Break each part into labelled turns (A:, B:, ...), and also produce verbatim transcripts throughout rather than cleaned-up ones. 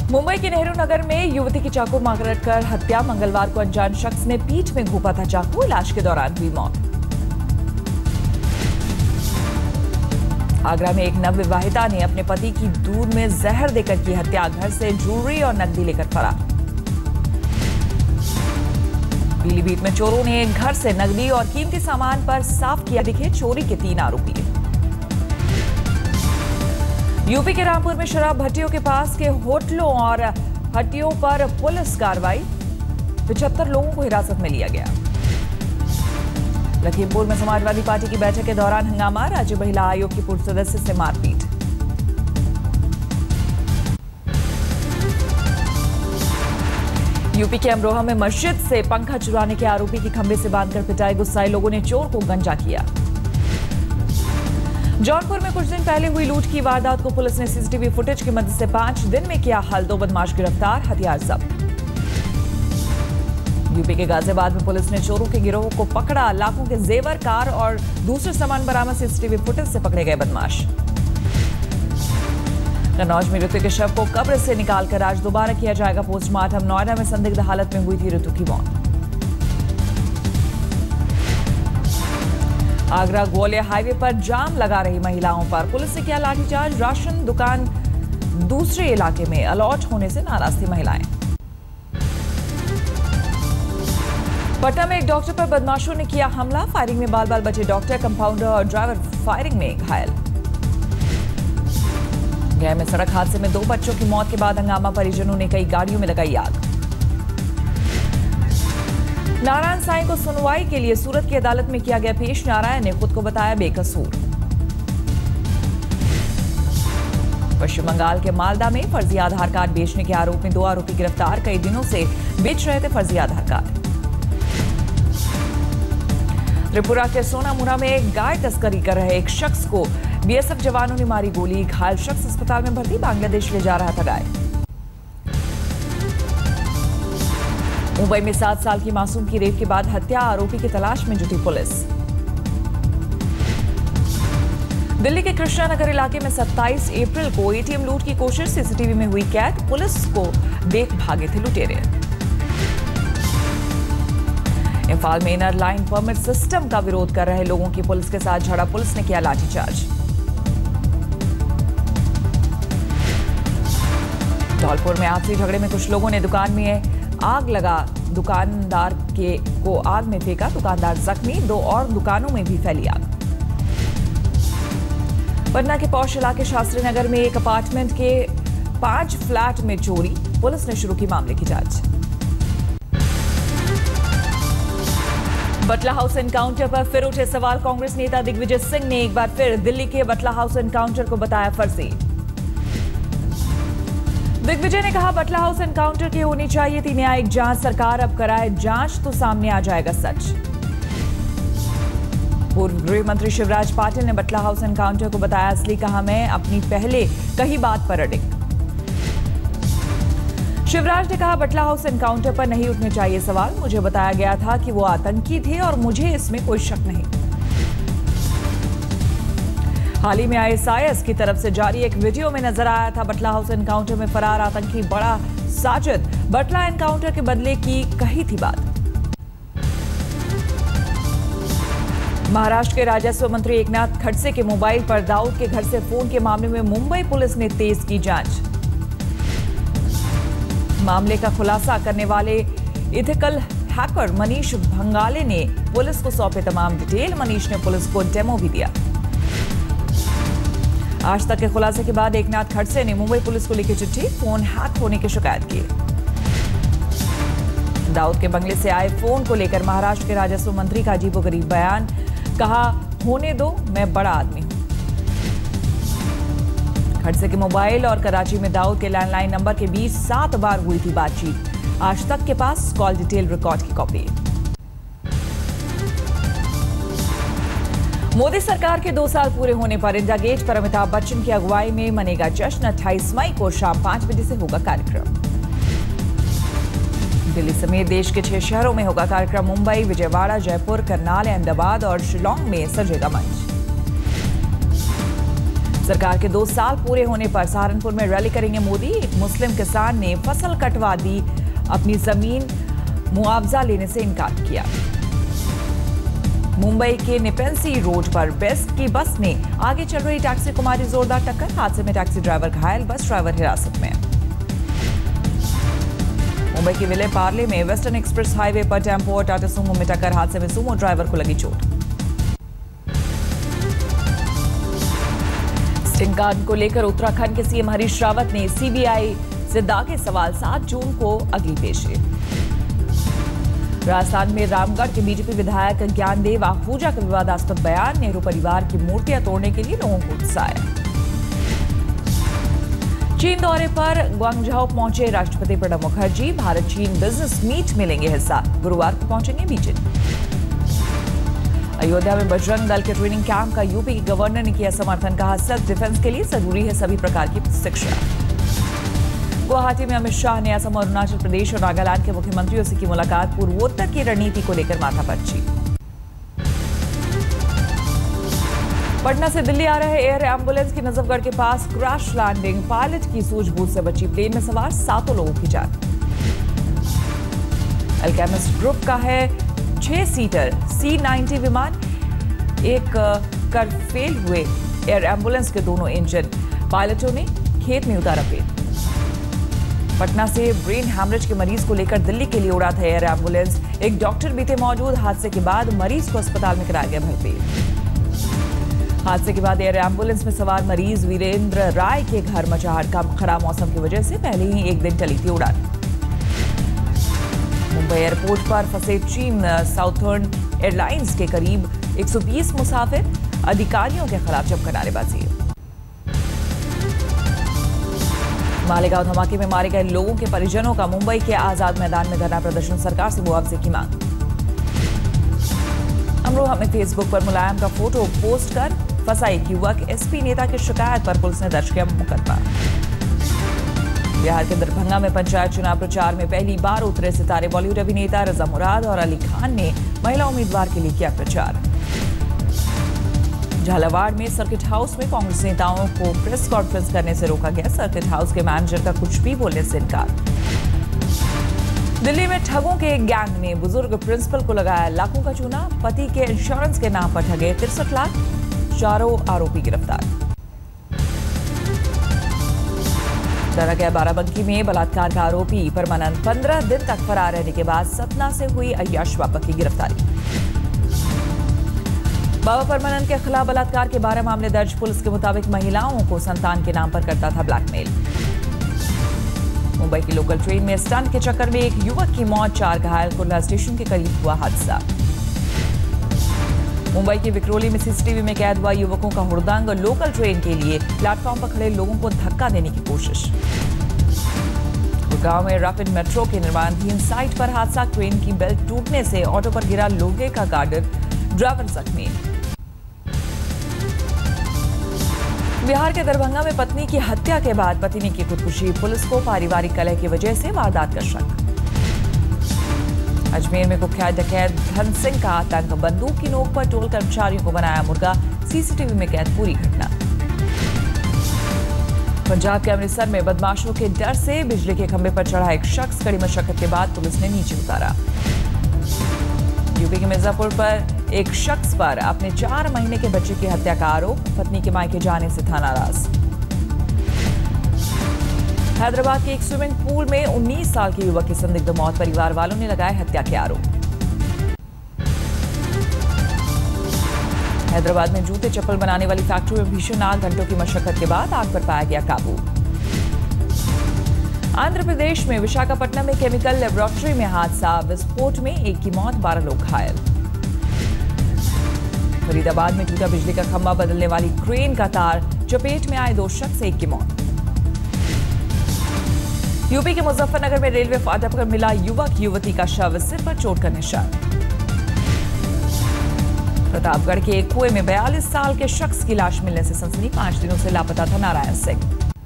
A: मुंबई के नेहरू नगर में युवती की चाकू मारकर हत्या। मंगलवार को अनजान शख्स ने पीठ में घोंपा था चाकू। इलाज के दौरान हुई मौत। आगरा में एक नवविवाहिता ने अपने पति की दूध में जहर देकर की हत्या। घर से ज्वेलरी और नकदी लेकर फरार। पीलीभीत में चोरों ने घर से नकदी और कीमती सामान पर साफ किया। दिखे चोरी के तीन आरोपी। यूपी के रामपुर में शराब भट्टियों के पास के होटलों और हट्टियों पर पुलिस कार्रवाई। पचहत्तर लोगों को हिरासत में लिया गया। लखीमपुर में समाजवादी पार्टी की बैठक के दौरान हंगामा। राज्य महिला आयोग की पूर्व सदस्य से मारपीट। यूपी के अमरोहा में मस्जिद से पंखा चुराने के आरोपी की खंभे से बांधकर पिटाई। गुस्साए लोगों ने चोर को गंजा किया। जौनपुर में कुछ दिन पहले हुई लूट की वारदात को पुलिस ने सीसीटीवी फुटेज की मदद से पांच दिन में किया हल। दो बदमाश गिरफ्तार, हथियार जब्त। यूपी के गाजियाबाद में पुलिस ने चोरों के गिरोह को पकड़ा। लाखों के जेवर, कार और दूसरे सामान बरामद। सीसीटीवी फुटेज से पकड़े गए बदमाश। कन्नौज में ऋतु के शव को कब्र से निकालकर आज दोबारा किया जाएगा पोस्टमार्टम। नोएडा में संदिग्ध हालत में हुई थी ऋतु की मौत। आगरा ग्वालियर हाईवे पर जाम लगा रही महिलाओं पर पुलिस ने किया लाठीचार्ज। राशन दुकान दूसरे इलाके में अलॉट होने से नाराज थी महिलाएं। पटना में एक डॉक्टर पर बदमाशों ने किया हमला। फायरिंग में बाल बाल बचे डॉक्टर, कंपाउंडर और ड्राइवर फायरिंग में घायल। गया में सड़क हादसे में दो बच्चों की मौत के बाद हंगामा। परिजनों ने कई गाड़ियों में लगाई आग। नारायण साईं को सुनवाई के लिए सूरत की अदालत में किया गया पेश। नारायण ने खुद को बताया बेकसूर। पश्चिम बंगाल के मालदा में फर्जी आधार कार्ड बेचने के आरोप में दो आरोपी गिरफ्तार। कई दिनों से बेच रहे थे फर्जी आधार कार्ड। त्रिपुरा के सोनामुरा में गाय तस्करी कर रहे एक शख्स को बीएसएफ जवानों ने मारी गोली। घायल शख्स अस्पताल में भर्ती। बांग्लादेश ले जा रहा था गाय। मुंबई में सात साल की मासूम की रेप के बाद हत्या। आरोपी की तलाश में जुटी पुलिस। दिल्ली के कृष्णा नगर इलाके में सत्ताईस अप्रैल को एटीएम लूट की कोशिश। सीसीटीवी में हुई कैद। पुलिस को देख भागे थे लुटेरे। इंफाल में इनर लाइन परमिट सिस्टम का विरोध कर रहे लोगों की पुलिस के साथ झड़प। पुलिस ने किया लाठीचार्ज। धौलपुर में आपसी झगड़े में कुछ लोगों ने दुकान में आग लगा दुकानदार के को आग में फेंका। दुकानदार जख्मी। दो और दुकानों में भी फैली आग। पटना के पौष इलाके शास्त्री नगर में एक अपार्टमेंट के पांच फ्लैट में चोरी। पुलिस ने शुरू की मामले की जांच। बटला हाउस एनकाउंटर पर फिर उठे सवाल। कांग्रेस नेता दिग्विजय सिंह ने एक बार फिर दिल्ली के बटला हाउस एनकाउंटर को बताया फर्जी। दिग्विजय ने कहा बटला हाउस एनकाउंटर की होनी चाहिए थी न्यायिक जांच। सरकार अब कराए जांच तो सामने आ जाएगा सच। पूर्व गृह मंत्री शिवराज पाटिल ने बटला हाउस एनकाउंटर को बताया असली। कहा मैं अपनी पहले कही बात पर अडिग। शिवराज ने कहा बटला हाउस एनकाउंटर पर नहीं उठने चाहिए सवाल। मुझे बताया गया था कि वो आतंकी थे और मुझे इसमें कोई शक नहीं। हाल ही में आईएसआईएस की तरफ से जारी एक वीडियो में नजर आया था बटला हाउस एनकाउंटर में फरार आतंकी बड़ा साजिद। बटला एनकाउंटर के बदले की कही थी बात। महाराष्ट्र के राजस्व मंत्री एकनाथ खड़से के मोबाइल पर दाऊद के घर से फोन के मामले में मुंबई पुलिस ने तेज की जांच। मामले का खुलासा करने वाले इथिकल हैकर मनीष भंगाले ने पुलिस को सौंपे तमाम डिटेल। मनीष ने पुलिस को डेमो भी दिया। आज तक के खुलासे के बाद एकनाथ खड़से ने मुंबई पुलिस को लिखी चिट्ठी। फोन हैक होने की शिकायत की। दाऊद के बंगले से आए फोन को लेकर महाराष्ट्र के राजस्व मंत्री का अजीबोगरीब बयान। कहा होने दो, मैं बड़ा आदमी हूं। खड़से के मोबाइल और कराची में दाऊद के लैंडलाइन नंबर के बीच सात बार हुई थी बातचीत। आज तक के पास कॉल डिटेल रिकॉर्ड की कॉपी। मोदी सरकार के दो साल पूरे होने पर इंडिया गेट पर अमिताभ बच्चन की अगुवाई में मनेगा जश्न। अट्ठाईस मई को शाम पांच बजे से होगा कार्यक्रम। दिल्ली समेत देश के छह शहरों में होगा कार्यक्रम। मुंबई, विजयवाड़ा, जयपुर, करनाल, अहमदाबाद और शिलांग में सजेगा मंच। सरकार के दो साल पूरे होने पर सहारनपुर में रैली करेंगे मोदी। एक मुस्लिम किसान ने फसल कटवा दी, अपनी जमीन मुआवजा लेने से इनकार किया। मुंबई के निपेंसी रोड पर बेस्ट की बस ने आगे चल रही टैक्सी को मारी जोरदार टक्कर। हादसे में टैक्सी ड्राइवर घायल, बस ड्राइवर हिरासत में। मुंबई के विले पार्ले में वेस्टर्न एक्सप्रेस हाईवे पर टेम्पो और टाटा सुमो में टक्कर। हादसे में सुमो ड्राइवर को लगी चोट। स्टिंग कार्ड को लेकर उत्तराखंड के सीएम हरीश रावत ने सीबीआई से दागे सवाल। सात जून को अगली पेशी। राजस्थान में रामगढ़ के बीजेपी विधायक ज्ञानदेव आहूजा का विवादास्पद बयान। नेहरू परिवार की मूर्तियां तोड़ने के लिए लोगों को उकसाया। चीन दौरे पर ग्वांगझाओ पहुंचे राष्ट्रपति प्रणब मुखर्जी। भारत चीन बिजनेस मीट में लेंगे हिस्सा। गुरुवार को पहुंचेंगे बीजिंग। अयोध्या में बजरंग दल के ट्रेनिंग कैंप का यूपी के गवर्नर ने किया समर्थन। कहा, सेल्फ डिफेंस के लिए जरूरी है सभी प्रकार की शिक्षा। गुवाहाटी में अमित शाह ने असम और अरुणाचल प्रदेश और नागालैंड के मुख्यमंत्रियों से की मुलाकात। पूर्वोत्तर की रणनीति को लेकर माथापच्ची। पटना से दिल्ली आ रहे एयर एम्बुलेंस की नजफगढ़ के पास क्रैश लैंडिंग। पायलट की सूझबूझ से बची प्लेन में सवार सातों लोगों की जान। अल्केमिस्ट ग्रुप का है छह सीटर सी नाइंटी विमान। एक कर फेल हुए एयर एम्बुलेंस के दोनों इंजन। पायलटों ने खेत में उतारा प्लेन। पटना से ब्रेन हैमरेज के मरीज को लेकर दिल्ली के लिए उड़ा था एयर एम्बुलेंस। एक डॉक्टर भी थे मौजूद। हादसे के बाद मरीज को अस्पताल में कराया गया भर्ती। हादसे के बाद एयर एम्बुलेंस में सवार मरीज वीरेंद्र राय के घर मचाहट का। खराब मौसम की वजह से पहले ही एक दिन टली थी उड़ान। मुंबई एयरपोर्ट पर फंसे चीन साउथर्न एयरलाइंस के करीब एक सौ बीस मुसाफिर। अधिकारियों के खिलाफ जमकर नारेबाजी। मालेगांव धमाके में मारे गए लोगों के परिजनों का मुंबई के आजाद मैदान में धरना प्रदर्शन। सरकार से मुआवजे की मांग। अमरोहा में फेसबुक पर मुलायम का फोटो पोस्ट कर फंसा एक युवक। एसपी नेता की शिकायत पर पुलिस ने दर्ज किया मुकदमा। बिहार के दरभंगा में पंचायत चुनाव प्रचार में पहली बार उतरे सितारे बॉलीवुड अभिनेता रजा मुराद और अली खान ने महिला उम्मीदवार के लिए किया प्रचार। झालावाड़ में सर्किट हाउस में कांग्रेस नेताओं को प्रेस कॉन्फ्रेंस करने से रोका गया। सर्किट हाउस के मैनेजर का कुछ भी बोलने से इनकार। दिल्ली में ठगों के एक गैंग ने बुजुर्ग प्रिंसिपल को लगाया लाखों का चूना। पति के इंश्योरेंस के नाम पर ठगे तिरसठ लाख। चारों आरोपी गिरफ्तार। डरा गया बाराबंकी में बलात्कार का आरोपी परमानंद पंद्रह दिन तक फरार रहने के बाद सतना से हुई अय्याश बापा की गिरफ्तारी। बाबा परमानंद के खिलाफ बलात्कार के बारह मामले दर्ज। पुलिस के मुताबिक महिलाओं को संतान के नाम पर करता था ब्लैकमेल। मुंबई की लोकल ट्रेन में स्टंट के चक्कर में एक युवक की मौत, चार घायल। कुर्ला स्टेशन के करीब हुआ हादसा। मुंबई के विक्रोली में सीसीटीवी में कैद हुआ युवकों का हुड़दंग। लोकल ट्रेन के लिए प्लेटफॉर्म पर खड़े लोगों को धक्का देने की कोशिश। गुड़गांव में रैपिड मेट्रो के निर्माणाधीन साइट पर हादसा। ट्रेन की बेल्ट टूटने से ऑटो पर गिरा लोहे का गार्डर। ड्राइवर जख्मी। बिहार के दरभंगा में पत्नी की हत्या के बाद पति ने की खुदकुशी। पुलिस को पारिवारिक कलह की वजह से वारदात का शक। अजमेर में कुख्यात डकैत धन सिंह का आतंक। बंदूक की नोक पर टोल कर्मचारियों को बनाया मुर्गा। सीसीटीवी में कैद पूरी घटना। पंजाब के अमृतसर में बदमाशों के डर से बिजली के खंभे पर चढ़ा एक शख्स। कड़ी मशक्कत के बाद पुलिस ने नीचे उतारा। यूपी के मिर्जापुर पर एक शख्स पर अपने चार महीने के बच्चे की हत्या का आरोप। पत्नी के मायके जाने से था नाराज। हैदराबाद के एक स्विमिंग पूल में उन्नीस साल के युवक की संदिग्ध मौत। परिवार वालों ने लगाए हत्या के आरोप। हैदराबाद में जूते चप्पल बनाने वाली फैक्ट्री में भीषण आग। घंटों की मशक्कत के बाद आग पर पाया गया काबू। आंध्र प्रदेश में विशाखापट्टनम में केमिकल लेबोरेटरी में हादसा। विस्फोट में एक की मौत, बारह लोग घायल। फरीदाबाद में टूटा बिजली का खंभा। बदलने वाली क्रेन का तार चपेट में आए दो शख्स, एक की मौत। यूपी के मुजफ्फरनगर में रेलवे फाटक पर मिला युवक युवती का शव। सिर पर चोट का निशान। प्रतापगढ़ के एक कुएं में बयालीस साल के शख्स की लाश मिलने से सनसनी। पांच दिनों से लापता था नारायण सिंह।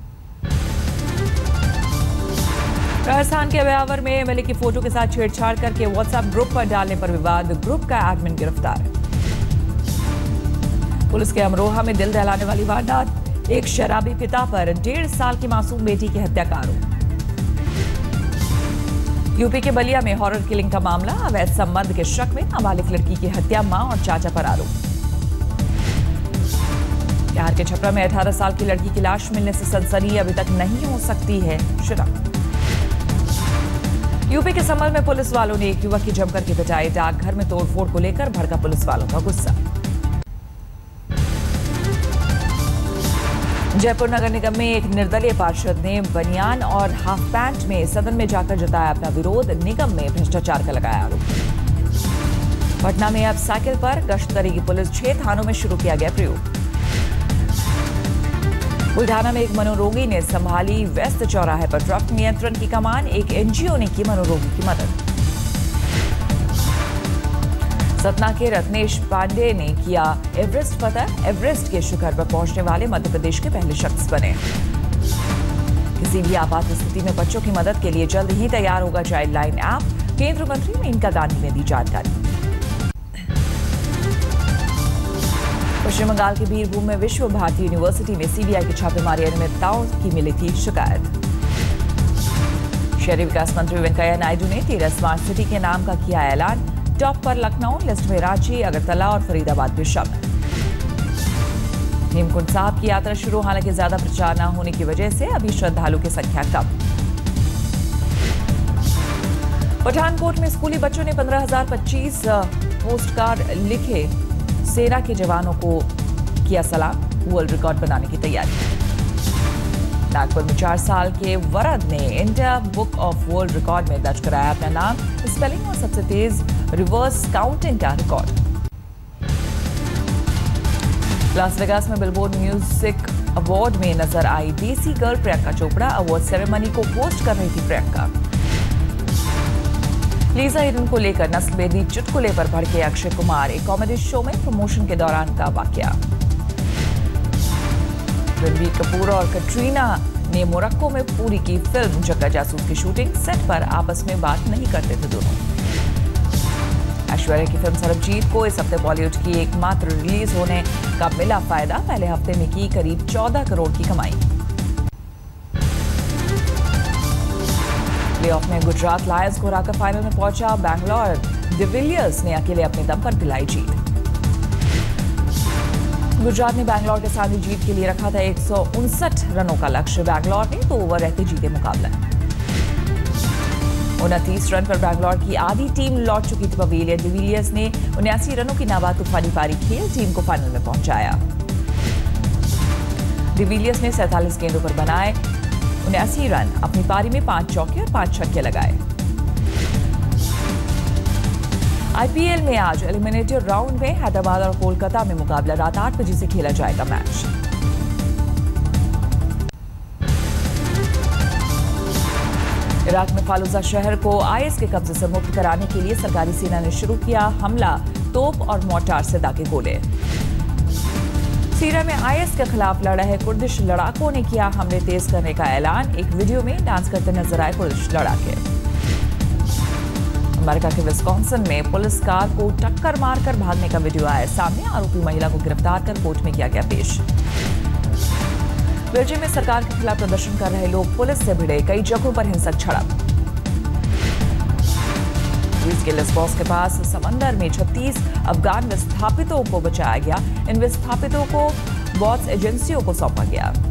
A: राजस्थान के ब्यावर में एमएलए की फोटो के साथ छेड़छाड़ करके व्हाट्सएप ग्रुप पर डालने पर विवाद। ग्रुप का एडमिन गिरफ्तार। पुलिस के अमरोहा में दिल दहलाने वाली वारदात। एक शराबी पिता पर डेढ़ साल की मासूम बेटी की हत्या का आरोप। यूपी के बलिया में हॉरर किलिंग का मामला, अवैध संबंध के शक में नाबालिग लड़की की हत्या, मां और चाचा पर आरोप। बिहार के छपरा में अठारह साल की लड़की की लाश मिलने से सनसनी, अभी तक नहीं हो सकती है शिनाख्त। यूपी के संभल में पुलिस वालों ने एक युवक की जमकर की पिटाई, डाकघर में तोड़फोड़ को लेकर भड़का पुलिस वालों का गुस्सा। जयपुर नगर निगम में एक निर्दलीय पार्षद ने बनियान और हाफ पैंट में सदन में जाकर जताया अपना विरोध, निगम में भ्रष्टाचार का लगाया आरोप। पटना में अब साइकिल पर गश्त करेगी पुलिस, छह थानों में शुरू किया गया प्रयोग। बुल्ढाना में एक मनोरोगी ने संभाली वेस्ट चौराहे पर ट्रक नियंत्रण की कमान, एक एनजीओ ने की मनोरोगी की मदद। सतना के रत्नेश पांडे ने किया एवरेस्ट फतह, एवरेस्ट के शिखर पर पहुंचने वाले मध्य प्रदेश के पहले शख्स बने। किसी भी आपात स्थिति में बच्चों की मदद के लिए जल्द ही तैयार होगा चाइल्ड लाइन ऐप, केंद्रीय मंत्री मेनका गांधी ने दी जानकारी। पश्चिम बंगाल के बीरभूम में विश्व भारती यूनिवर्सिटी में सीबीआई की छापेमारी, अनियमितताओं की मिली थी शिकायत। शहरी विकास मंत्री वेंकैया नायडू ने तेरह स्मार्ट सिटी के नाम का किया ऐलान, टॉप पर लखनऊ, लिस्ट में रांची, अगरतला और फरीदाबाद भी शामिल। हेमकुंड साहब की यात्रा शुरू, हालांकि ज्यादा प्रचार न होने की वजह से अभी श्रद्धालु की संख्या कम। पठानकोट में स्कूली बच्चों ने पंद्रह हजार पच्चीस पोस्ट कार्ड लिखे, सेना के जवानों को किया सलाम, वर्ल्ड रिकॉर्ड बनाने की तैयारी। नागपुर में चार साल के वरद ने India book of world record में दर्ज कराया अपना नाम, स्पेलिंग और सबसे तेज रिवर्स काउंटिंग का रिकॉर्ड। लास वेगास में बिलबोर्ड म्यूजिक अवार्ड में नजर आई देसी girl Priyanka Chopra, award ceremony को होस्ट कर रही थी प्रियंका। लीजा हिडन को लेकर नस्लभेदी चुटकुले पर भड़के अक्षय कुमार, एक कॉमेडी शो में प्रमोशन के दौरान का वाकया। रणबीर कपूर और कटरीना ने मोरक्को में पूरी की फिल्म जग्गा जासूस की शूटिंग, सेट पर आपस में बात नहीं करते थे दोनों। ऐश्वर्या की फिल्म सरबजीत को इस हफ्ते बॉलीवुड की एकमात्र रिलीज होने का मिला फायदा, पहले हफ्ते में की करीब चौदह करोड़ की कमाई। प्लेऑफ में गुजरात लायंस को हराकर फाइनल में पहुंचा बैंगलोर, डिविलियर्स ने अकेले अपने दम पर दिलाई जीत। गुजरात ने बैंगलोर के साथ जीत के लिए रखा था एक सौ उनसठ रनों का लक्ष्य, बैंगलोर ने दो ओवर रहते जीते मुकाबला। उनतीस रन पर बैंगलोर की आधी टीम लौट चुकी थी पवेलियन, डिविलियर्स ने उन्यासी रनों की नाबाद तूफानी पारी खेल टीम को फाइनल में पहुंचाया। डिविलियर्स ने सैंतालीस गेंदों पर बनाए उन्यासी रन, अपनी पारी में पांच चौके और पांच छक्के लगाए। आईपीएल में आज एलिमिनेटर राउंड में हैदराबाद और कोलकाता में मुकाबला, रात आठ बजे से खेला जाएगा मैच। इराक में फालूजा शहर को आईएस के कब्जे से मुक्त कराने के लिए सरकारी सेना ने शुरू किया हमला, तोप और मोर्टार से दागे गोले। सीरिया में आईएस के खिलाफ लड़ रहे कुर्दिश लड़ाकों ने किया हमले तेज करने का ऐलान, एक वीडियो में डांस करते नजर आए कुर्दिश लड़ाके। अमेरिका के विस्कॉन्सिन में पुलिस कार को टक्कर मारकर भागने का वीडियो आया सामने, आरोपी महिला को गिरफ्तार कर कोर्ट में किया गया पेश। बेल्जियम में सरकार के खिलाफ प्रदर्शन कर रहे लोग पुलिस से भिड़े, कई जगहों पर हिंसक झड़प। ग्रीस के लेस्बोस के पास समंदर में छत्तीस अफगान विस्थापितों को बचाया गया, इन विस्थापितों को बॉट्स एजेंसियों को सौंपा गया।